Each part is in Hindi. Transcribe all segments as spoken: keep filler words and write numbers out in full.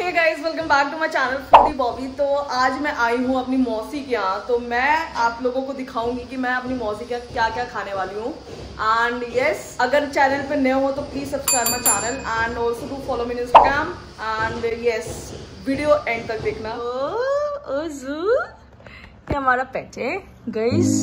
Hey guys, welcome back to my channel foodie Bobby. तो आज मैं आई हूँ अपनी मौसी के यहाँ। तो मैं आप लोगों को दिखाऊंगी कि मैं अपनी मौसी के यहाँ क्या क्या खाने वाली हूँ। एंड यस, अगर चैनल पे नए हो तो please subscribe my channel and also do follow me in Instagram. And yes, video end तक देखना। ओ, ओ जू, ये हमारा पेट है गाइस।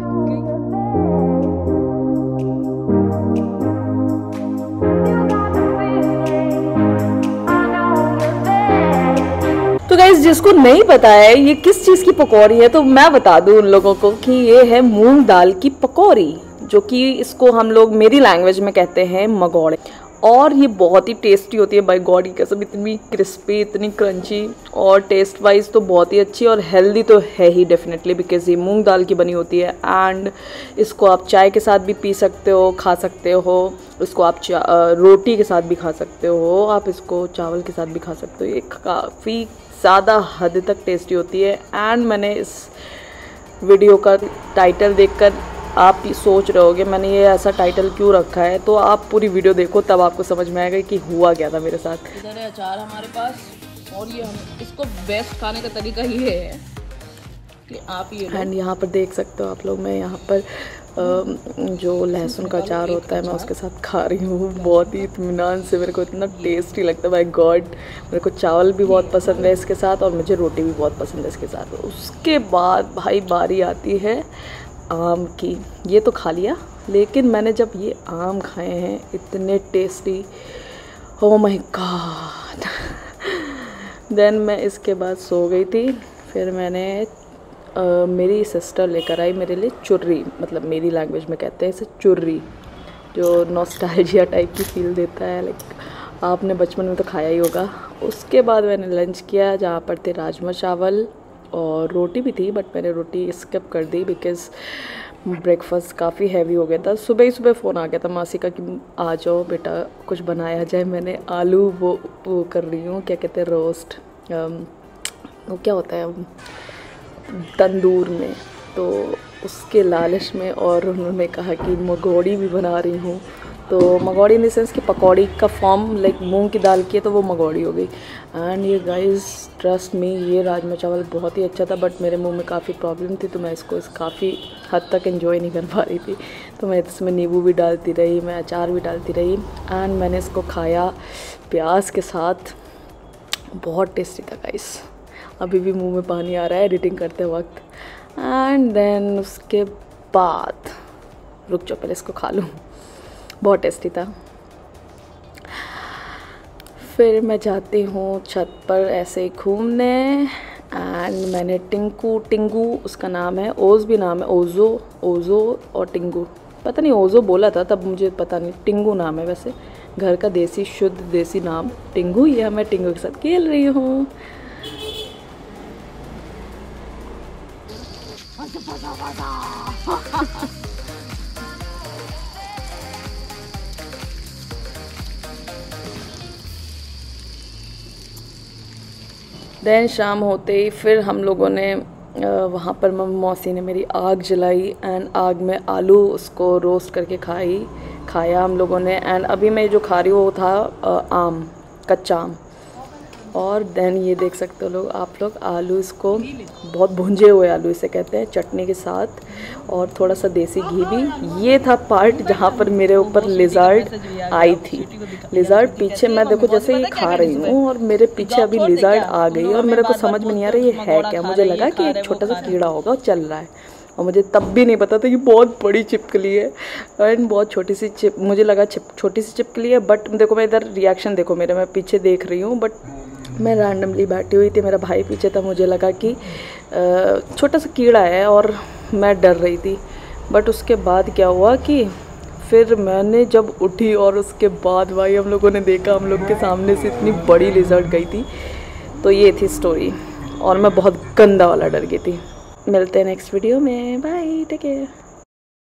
तो गाइस, जिसको नहीं पता है ये किस चीज़ की पकौड़ी है तो मैं बता दूं उन लोगों को कि ये है मूंग दाल की पकौड़ी, जो कि इसको हम लोग मेरी लैंग्वेज में कहते हैं मगौड़े। और ये बहुत ही टेस्टी होती है बाय गॉड की कसम, इतनी क्रिस्पी, इतनी क्रंची और टेस्ट वाइज तो बहुत ही अच्छी और हेल्दी तो है ही डेफिनेटली, बिकॉज ये मूंग दाल की बनी होती है। एंड इसको आप चाय के साथ भी पी सकते हो, खा सकते हो, इसको आप रोटी के साथ भी खा सकते हो, आप इसको चावल के साथ भी खा सकते हो। ये काफ़ी ज़्यादा हद तक टेस्टी होती है। एंड मैंने इस वीडियो का टाइटल देखकर आप सोच रहे होगे मैंने ये ऐसा टाइटल क्यों रखा है, तो आप पूरी वीडियो देखो तब आपको समझ में आएगा कि हुआ क्या था मेरे साथ। इधर है अचार हमारे पास, और ये हम इसको बेस्ट खाने का तरीका ये है कि आप ये एंड यहाँ पर देख सकते हो आप लोग, मैं यहाँ पर जो लहसुन का अचार होता है मैं उसके साथ खा रही हूँ बहुत ही इत्मीनान से। मेरे को इतना टेस्टी लगता है बाय गॉड। मेरे को चावल भी बहुत पसंद है इसके साथ और मुझे रोटी भी बहुत पसंद है इसके साथ। उसके बाद भाई बारी आती है आम की। ये तो खा लिया, लेकिन मैंने जब ये आम खाए हैं इतने tasty, oh my god. Then मैं इसके बाद सो गई थी। फिर मैंने Uh, मेरी सिस्टर लेकर आई मेरे लिए चुर्री, मतलब मेरी लैंग्वेज में कहते हैं इसे चुर्री, जो नॉस्टैल्जिया टाइप की फील देता है। लाइक आपने बचपन में तो खाया ही होगा। उसके बाद मैंने लंच किया, जहाँ पर थे राजमा चावल और रोटी भी थी, बट मैंने रोटी स्किप कर दी बिकॉज़ ब्रेकफास्ट काफ़ी हैवी हो गया था। सुबह ही सुबह फ़ोन आ गया था मासी का कि आ जाओ बेटा कुछ बनाया जाए। मैंने आलू वो वो कर रही हूँ, क्या कहते हैं, रोस्ट, वो क्या होता है तंदूर में, तो उसके लालच में। और उन्होंने कहा कि मगौड़ी भी बना रही हूँ, तो मगौड़ी इन द सेंस कि पकौड़ी का फॉर्म लाइक मूंग की दाल की है तो वो मगौड़ी हो गई। एंड ये गाइस ट्रस्ट मी, ये राजमा चावल बहुत ही अच्छा था, बट मेरे मुंह में काफ़ी प्रॉब्लम थी तो मैं इसको इस काफ़ी हद तक एंजॉय नहीं कर पा रही थी। तो मैं इसमें नींबू भी डालती रही, मैं अचार भी डालती रही। एंड मैंने इसको खाया प्याज के साथ, बहुत टेस्टी था गाइस। अभी भी मुंह में पानी आ रहा है एडिटिंग करते वक्त। एंड देन उसके बाद रुक जाओ, पहले इसको खा लूँ, बहुत टेस्टी था। फिर मैं जाती हूँ छत पर ऐसे ही घूमने। एंड मैंने टिंकू टिंगू उसका नाम है, ओज भी नाम है, ओजो ओजो और टिंगू, पता नहीं ओजो बोला था तब, मुझे पता नहीं, टिंगू नाम है वैसे घर का देसी शुद्ध देसी नाम टिंगू। ये मैं टिंगू के साथ खेल रही हूँ। देन शाम होते ही फिर हम लोगों ने वहाँ पर मौसी ने मेरी आग जलाई एंड आग में आलू उसको रोस्ट करके खाई खाया हम लोगों ने। एंड अभी मैं जो खा रही हूँ वो था आम, कच्चा आम। और देन ये देख सकते हो लोग आप लोग, आलू इसको बहुत भुंजे हुए आलू इसे कहते हैं, चटनी के साथ और थोड़ा सा देसी घी भी। ये था पार्ट जहाँ पर मेरे ऊपर लिजर्ड आई थी। लिजर्ड पीछे, मैं देखो जैसे ये खा रही हूँ और मेरे पीछे अभी लिजर्ड आ गई और मेरे को समझ में नहीं आ रहा ये है क्या। मुझे लगा कि एक छोटा सा कीड़ा होगा और चल रहा है, और मुझे तब भी नहीं पता था कि बहुत बड़ी छिपकली है एंड बहुत छोटी सी चिप, मुझे लगा छिप छोटी सी छिपकली है। बट देखो मैं इधर रिएक्शन देखो मेरे, मैं पीछे देख रही हूँ, बट मैं रैंडमली बैठी हुई थी, मेरा भाई पीछे था, मुझे लगा कि छोटा सा कीड़ा है और मैं डर रही थी। बट उसके बाद क्या हुआ कि फिर मैंने जब उठी और उसके बाद भाई हम लोगों ने देखा हम लोग के सामने से इतनी बड़ी लिजर्ड गई थी। तो ये थी स्टोरी और मैं बहुत गंदा वाला डर गई थी। मिलते हैं नेक्स्ट वीडियो में, बाय, टेक केयर।